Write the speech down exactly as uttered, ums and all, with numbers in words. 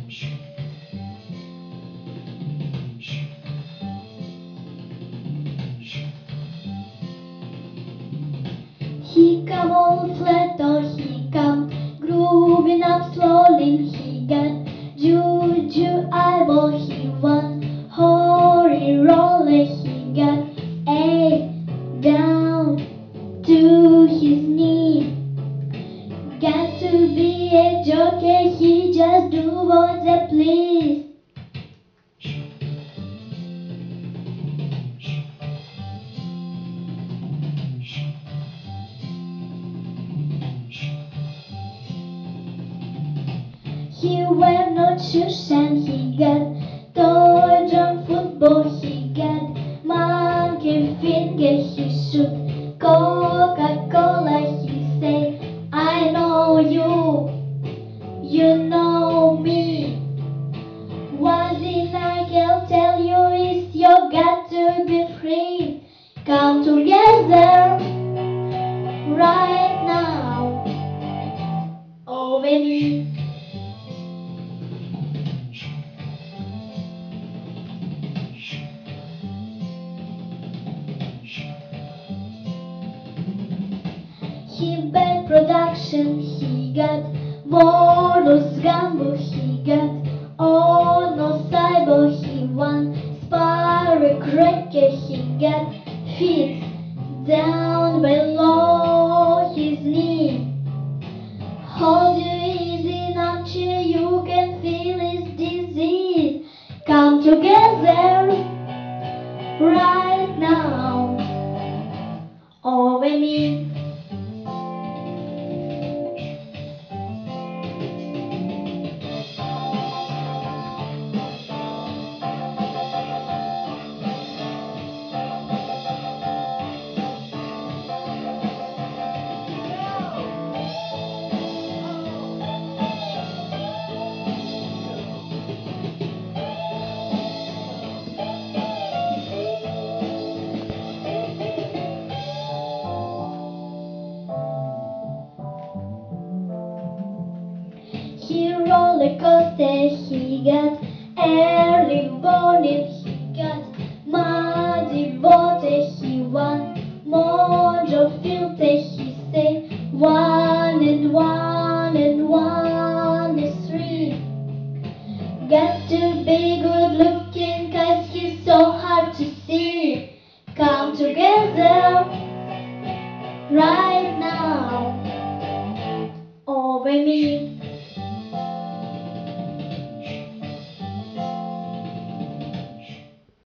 He come all flat or he come grooving up slowly. He got juju eyeball, he won holy roller. He got a down to his knee. Got to be a joker, he just do what they please. He wear no shoes and he got toy drum football. He got monkey finger, he shoot Coca-Cola. He say, I know you, you know me. One thing I can tell you is you got to be free. Come together right now over me. He bad production, he got Warlords Gamble, he got Ono Cyber, he won Spire Cracker, he got feet down below his knee. Hold you easy, not sure you can feel his disease. Come together right now over me. He roller coaster, he got early morning, he got muddy water, he won more.